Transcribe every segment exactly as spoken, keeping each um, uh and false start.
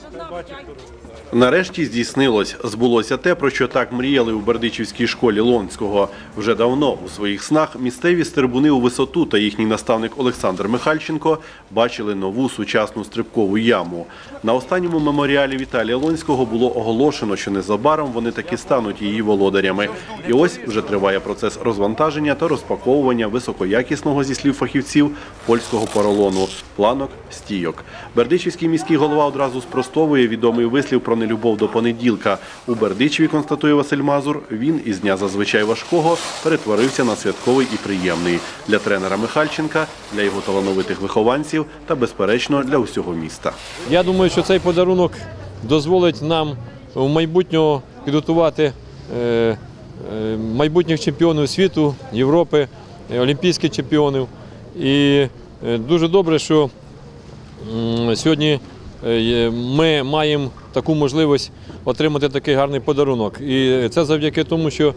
Нарешті здійснилось, збулося те, про що так мріяли у Бердичівській школі Лонського. Вже давно у своїх снах місцеві стрибуни у висоту та їхній наставник Олександр Михальченко бачили нову сучасну стрибкову яму. На останньому меморіалі Віталія Лонського було оголошено, що незабаром вони таки стануть її володарями. І ось вже триває процес розвантаження та розпаковування високоякісного, зі слів фахівців, польського поролону – планок, стійок. Бердичівський міський голова одразу спростовує відомий вислів про нелюбов до понеділка. У Бердичеві, констатує Василь Мазур, він із дня зазвичай важкого перетворився на святковий і приємний. Для тренера Михальченка, для його талановитих вихованців та, безперечно, для усього міста. Я думаю, що цей подарунок дозволить нам в майбутньому підготувати майбутніх чемпіонів світу, Європи, олімпійських чемпіонів. І дуже добре, що сьогодні ми маємо таку можливість отримати такий гарний подарунок. І це завдяки тому, що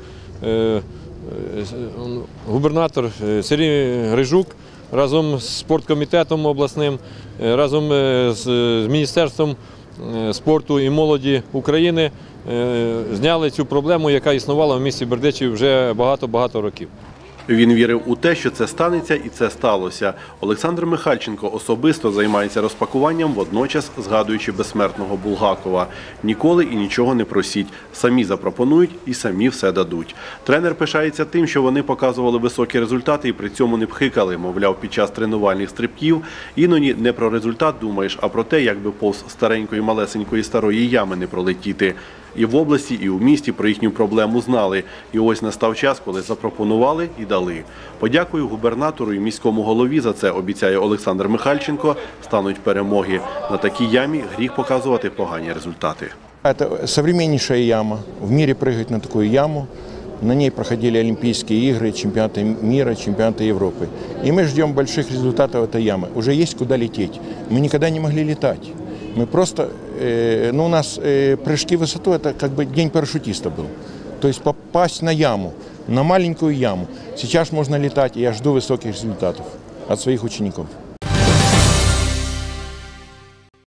губернатор Сергій Грижук разом з спорткомітетом обласним, разом з Міністерством спорту і молоді України зняли цю проблему, яка існувала в місті Бердичів вже багато-багато років. Він вірив у те, що це станеться, і це сталося. Олександр Михальченко особисто займається розпакуванням, водночас згадуючи безсмертного Булгакова. Ніколи і нічого не просіть. Самі запропонують і самі все дадуть. Тренер пишається тим, що вони показували високі результати і при цьому не пхикали. Мовляв, під час тренувальних стрибків іноді не про результат думаєш, а про те, як би повз старенької малесенької старої ями не пролетіти. І в області, і в місті про їхню проблему знали. І ось настав час, коли запропонували і дали. Подякую губернатору і міському голові за це, обіцяє Олександр Михальченко, стануть перемоги. На такій ямі гріх показувати погані результати. Это современнейшая яма. В мире прыгать на такую яму. На ней проходили Олимпийские игры, чемпионаты мира, чемпионаты Европы. И мы ждем больших результатов этой ямы. Уже есть куда лететь. Мы никогда не могли летать. Мы просто, э, ну, у нас э, прыжки в высоту – это как бы день парашютиста был. То есть попасть на яму, на маленькую яму. Сейчас можно летать, и я жду высоких результатов от своих учеников.